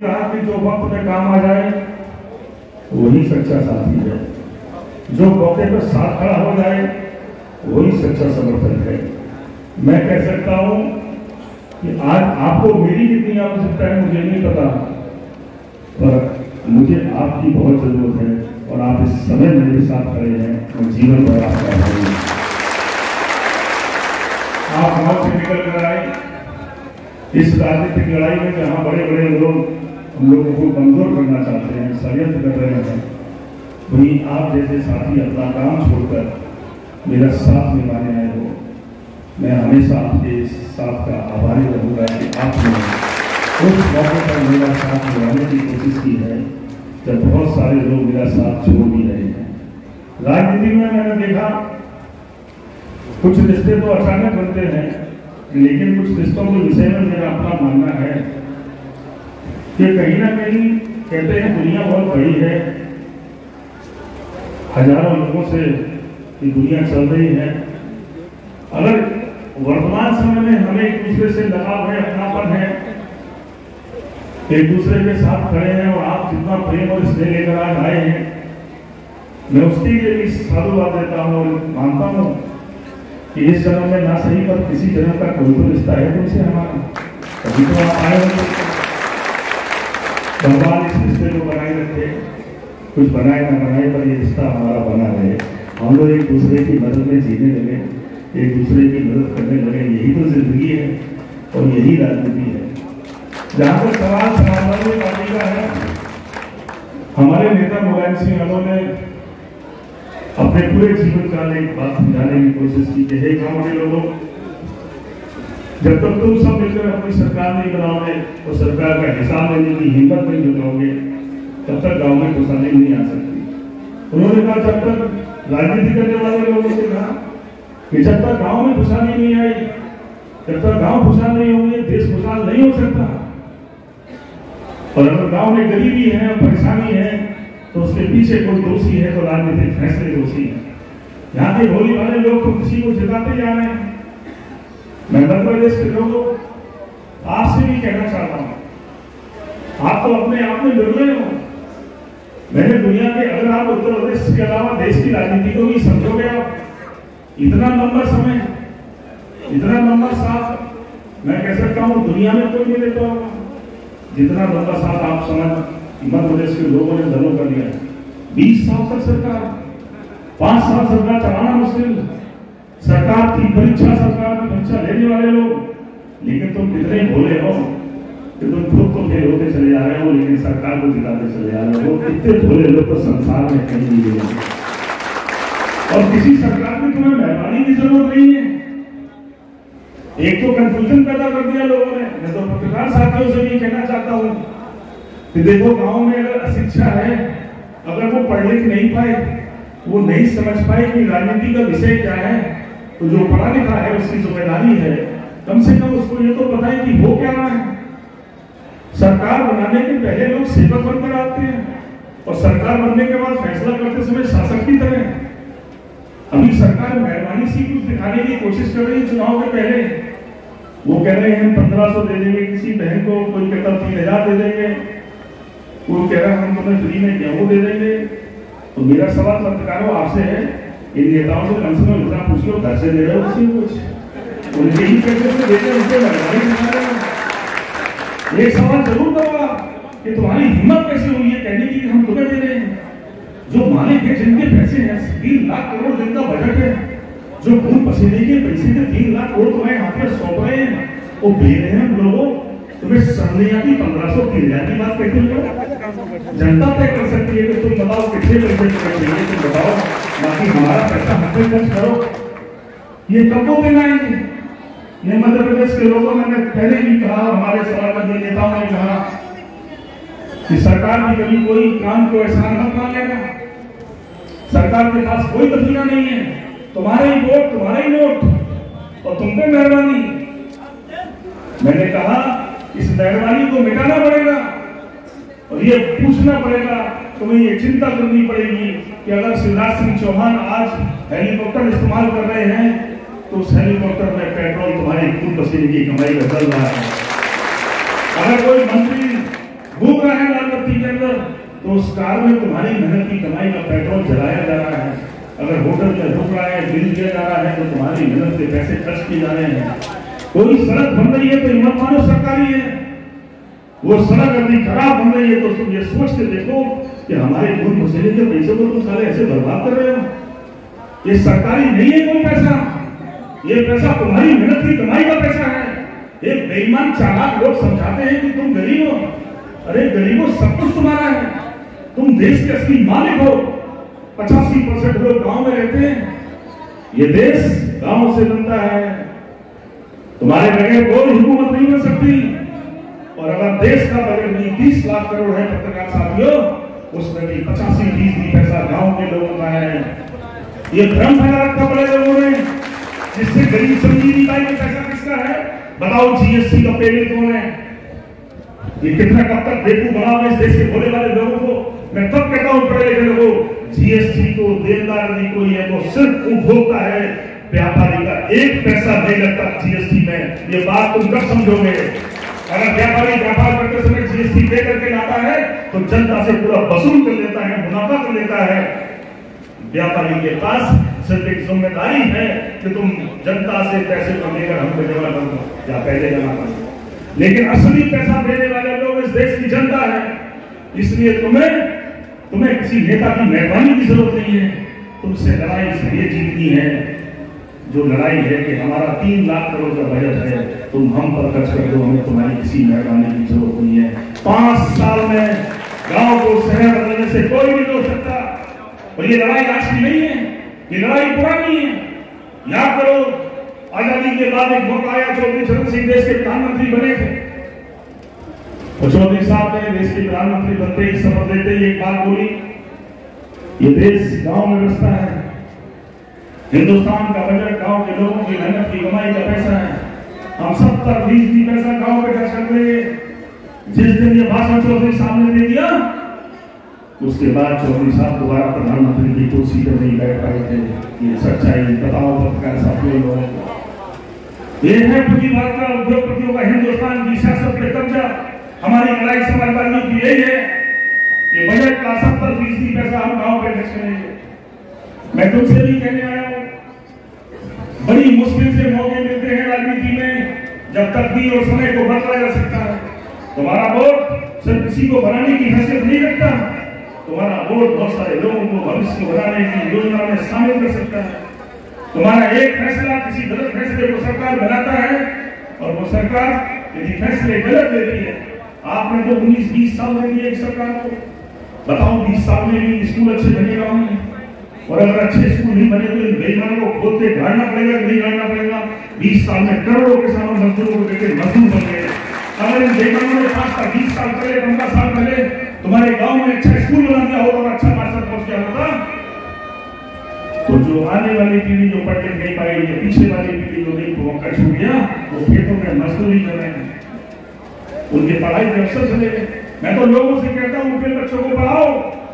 कहा कि जो वक्त में काम आ जाए वही सच्चा साथी है, जो मौके पर साथ खड़ा हो जाए वही सच्चा समर्थक है। मैं कह सकता हूं कि आज आपको मेरी कितनी आवश्यकता है मुझे नहीं पता, पर मुझे आपकी बहुत जरूरत है और आप इस समय मेरे साथ खड़े हैं और जीवन भर आपका आभारी हूं। आप गांव से निकल कर आए इस राजनीतिक लड़ाई में, जहां बड़े बड़े लोग हम लोगों को कमजोर करना चाहते हैं, षड्यंत्र कर रहे हैं, वहीं आप जैसे साथी अपना काम छोड़कर मेरा साथ निभाने आए हो। मैं हमेशा आपके साथ का आभारी रहूंगा कि आपने उस मौके पर मेरा साथ निभाने की कोशिश की है जब बहुत सारे लोग मेरा साथ छोड़ भी रहे हैं। राजनीति में मैंने देखा कुछ रिश्ते तो अचानक बनते हैं, लेकिन कुछ रिश्तों के विषय में मेरा अपना मानना है कि कहीं ना कहीं कहते हैं दुनिया बहुत बड़ी है, हजारों लोगों से ये दुनिया चल रही है। अगर वर्तमान समय में हमें एक दूसरे से लगाव है, अपनापन है, एक दूसरे के साथ खड़े हैं और आप जितना प्रेम और स्नेह लेकर आज आए हैं, मैं उसके लिए भी साधुवाद देता हूँ और मानता हूँ कि इस जन्म में ना सही पर किसी जन्म का कोई तो रिश्ता है तुमसे हमारा, तभी तो आप आए होंगे। भगवान इस रिश्ते को बनाए रखे, कुछ बनाए ना बनाए पर ये रिश्ता हमारा बना रहे, हम लोग एक दूसरे की मदद में जीने लगे, एक दूसरे की मदद करने लगे। यही तो जिंदगी है और यही राजनीति है। जहां पर सवाल समाजवादी पार्टी का है, हमारे नेता मुलायम सिंह यादव ने अपने पूरे जीवन काल एक बात समझाने की कोशिश की कि हे गांव के लोगों, जब तक तुम सब मिलकर अपनी सरकार नहीं बनाओगे और सरकार का हिसाब लेने की हिम्मत नहीं जुटाओगे, तब तक गांव में खुशहाली नहीं आ सकती। उन्होंने कहा जब तक राजनीति करने वाले लोगों से कहा कि जब तक गांव में खुशहाली नहीं आई, जब तक गांव खुशहाल नहीं होंगे देश खुशहाल नहीं हो सकता। और अगर गांव में गरीबी है, परेशानी है, तो उसके पीछे कोई दोषी है तो राजनीतिक फैसले दोषी है। यहाँ के भोली वाले लोग तो किसी को जिताते जा रहे हैं। मैं मध्य प्रदेश के लोगों आपसे भी कहना चाहता हूँ, आप तो अपने आप में निर्णय हो। मैंने दुनिया के, अगर आप उत्तर प्रदेश के अलावा देश की राजनीति को भी समझोगे, आप इतना लंबा समय, इतना लंबा साथ मैं कह सकता हूँ दुनिया में कोई नहीं देता होगा जितना लंबा साथ आप समझ मध्य प्रदेश के लोगों ने दलों कर लिया। 20 साल तक सरकार, 5 साल सरकार चलाना मुश्किल, सरकार की परीक्षा, सरकार की परीक्षा लेने वाले लोग, लेकिन तुम कितने भोले हो कि तुम खुद तो फेल होते चले जा रहे हो लेकिन सरकार को जिताते चले जा रहे हो। कितने भोले लोग तो संसार में कहीं नहीं मिले और किसी सरकार में तुम्हें मेहरबानी की जरूरत नहीं है। एक तो कंफ्यूजन पैदा कर दिया लोगों ने। मैं तो पत्रकार साथियों से भी कहना चाहता हूँ कि देखो, गांव में अगर अशिक्षा है, अगर वो पढ़ लिख नहीं पाए, वो नहीं समझ पाए कि राजनीति का विषय क्या है, तो जो पढ़ा लिखा है उसकी जिम्मेदारी है कम से कम उसको ये तो पता है कि वो क्या रहा है। सरकार बनाने के पहले लोग सेवक बनकर आते हैं और सरकार बनने के बाद फैसला करते समय शासक की तरह। अभी सरकार मेहरबानी सी कुछ दिखाने की कोशिश कर रही है चुनाव के पहले। वो कह रहे हैं हम 1500 दे देंगे किसी बहन को, कोई कहता 3000 दे देंगे, वो कह रहा है हम तुम्हें फ्री में गेहूं दे देंगे। तो मेरा सवाल पत्रकारों आपसे है, इन नेताओं से कम से कम इतना पूछ लो, घर से दे रहे हो उसी कुछ, उनके ही पैसे से देते हैं, उनसे मेहरबानी दिखा रहे हो। एक सवाल जरूर करूंगा कि तुम्हारी हिम्मत कैसे हुई है कहने की हम तुम्हें दे रहे हैं। जो मालिक है, जिनके पैसे हैं, 3 लाख करोड़ जिनका बजट है, जो खून पसीने के पैसे थे 3 लाख करोड़ तुम्हारे हाथ में सौंप रहे हैं, वो दे रहे हैं लोगों। तुम्हें समझ आती 1500 3000 की बात कहते हो। जनता तय कर सकती है कि तुम बताओ कितने पैसे चाहिए, तुम बताओ, बाकी हमारा पैसा हाथ में खर्च करो। ये कब को देना है? ये मध्य प्रदेश के लोगों ने पहले भी कहा, हमारे समाजवादी नेताओं ने कहा कि सरकार की कभी कोई काम को एहसान मत मान लेना, सरकार के पास कोई बदला नहीं है, तुम्हारे ही वोट, तुम्हारे ही नोट और तुम पे मेहरबानी। मैंने कहा इस मेहरबानी को मिटाना पड़ेगा और ये पूछना पड़ेगा, तुम्हें ये चिंता करनी पड़ेगी कि अगर शिवराज सिंह चौहान आज हेलीकॉप्टर इस्तेमाल कर रहे हैं तो उस हेलीकॉप्टर में पेट्रोल तुम्हारी खून पसीने की कमाई का चल रहा है। अगर कोई मंत्री घूम गलती के अंदर, तो उस कार में तुम्हारी मेहनत की कमाई का पेट्रोल जलाया जा रहा है। अगर होटल में रुक रहा है, बिल दिया जा रहा है, तो तुम्हारी मेहनत के पैसे खर्च किए जा रहे हैं। कोई सड़क बन रही है तो हिम्मत मानो सरकारी है, वो सड़क अभी खराब बन रही है तो तुम ये सोच के देखो कि हमारे खून पसीने के पैसे को तुम सारे ऐसे बर्बाद कर रहे हो। ये सरकारी नहीं है कोई पैसा, ये पैसा तुम्हारी मेहनत की कमाई का पैसा है। एक बेईमान चालाक लोग समझाते हैं कि तुम गरीब हो, अरे गरीबों सब कुछ तुम्हारा है, तुम देश के असली मालिक हो। 85% लोग गांव में रहते हैं, ये देश गांव से बनता है, तुम्हारे बगैर कोई हुकूमत नहीं बन सकती। और अगर देश का बजट भी 30 लाख करोड़ है पत्रकार साथियों, उसमें भी 85% पैसा गांव के लोगों का है। ये भ्रम फैला रखा बड़े लोगों ने, जिससे गरीब समझी नहीं पाई कि पैसा किसका है। बताओ जीएसटी का पेमेंट कौन है? ये कितना कब तक बेवकूफ बनाओगे इस देश के भोले वाले लोगों को। मैं तब कहता हूं पढ़े लिखे लोगों, जीएसटी को देनदार नहीं कोई है, वो सिर्फ उपभोक्ता है, व्यापारी का 1 पैसा नहीं लगता जीएसटी में। ये बात तुम कब समझोगे? अगर व्यापारी व्यापार करते समय जीएसटी पे करके लाता है तो जनता से पूरा वसूल कर लेता है, मुनाफा कर लेता है। व्यापारी के पास सिर्फ एक जिम्मेदारी है कि तुम जनता से पैसे को लेकर हमको जमा कर दो या पहले जमा कर दो, लेकिन असली पैसा देने वाले लोग इस देश की जनता है। इसलिए तुम्हें किसी नेता की मेहरबानी की जरूरत नहीं है, तुमसे लड़ाई इसलिए जीतनी है जो लड़ाई है कि हमारा 3 लाख करोड़ का बजट है, तुम हम पर खर्च कर दो, हमें तुम्हारी किसी मेहरबानी की जरूरत नहीं है। 5 साल में गांव को शहर बनने से कोई नहीं रोक सकता। और ये लड़ाई आज की नहीं है, ये लड़ाई पुरानी है। याद करो, आजादी के बाद एक मौका आया, चौधरी चरण सिंह देश के प्रधानमंत्री बने थे, और चौधरी साहब ने देश के प्रधानमंत्री बनते ही शपथ लेते ही एक बात बोली, ये देश गांव में बसता है, हिंदुस्तान का बजट गांव के लोगों की मेहनत की कमाई का पैसा है, हम 70% पैसा गांव पे खर्च कर देंगे। जिस दिन ये भाषण चौधरी साहब ने दे दिया, उसके बाद चौधरी साहब दोबारा प्रधानमंत्री की कुर्सी पर नहीं बैठ पाए थे। ये सच्चाई बताओ पत्रकार साथियों लोगों को। ये है पूरी भारत का उद्योगपतियों का हिंदुस्तान की सियासत पे कब्जा। हमारी लड़ाई समाजवादियों की यही है कि बजट का 70% पैसा हम गांव पे खर्च करेंगे। मैं तुमसे भी कहने आया हूं, बड़ी मुश्किल से मौके मिलते हैं राजनीति में जब तकदीर और समय को बदला जा सकता है। तुम्हारा वोट सिर्फ किसी को बनाने की हैसियत नहीं रखता, तुम्हारा वोट बहुत सारे लोगों को भविष्य को बनाने की योजना में शामिल कर सकता है। तुम्हारा एक फैसला किसी गलत फैसले को सरकार बनाता है, और वो सरकार यदि फैसले गलत लेती है, आपने तो 19-20 साल में दिए एक सरकार को, बताओ 20 साल में भी स्कूल अच्छे बनेगा नहीं, और अगर अच्छे स्कूल नहीं बने तो इन बेईमानों को खोद के गाड़ना पड़ेगा कि नहीं गाड़ना पड़ेगा। 20 साल में करोड़ों किसानों मजदूरों को देकर मजदूर बन गए। अगर इन बेईमानों ने 20 साल पहले 15 साल पहले तुम्हारे गांव में अच्छा स्कूल बना दिया होगा और अच्छा मास्टर पहुंच गया होगा, तो जो आने वाली पीढ़ी जो पढ़ लिख नहीं पाएगी, जो पीछे वाली पीढ़ी जो नहीं मौका छूट गया, वो खेतों में मजदूरी कर रहे हैं, उनकी पढ़ाई के अवसर चले गए। मैं तो लोगों से कहता हूं, अपने बच्चों को पढ़ाओ,